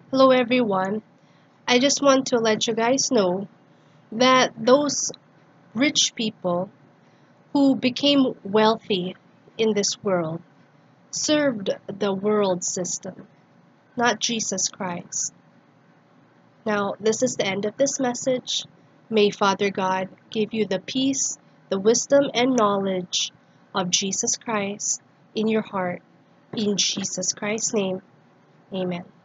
Hello everyone. I just want to let you guys know that those rich people who became wealthy in this world served the world system, not Jesus Christ. Now, this is the end of this message. May Father God give you the peace, the wisdom, and knowledge of Jesus Christ in your heart. In Jesus Christ's name, amen.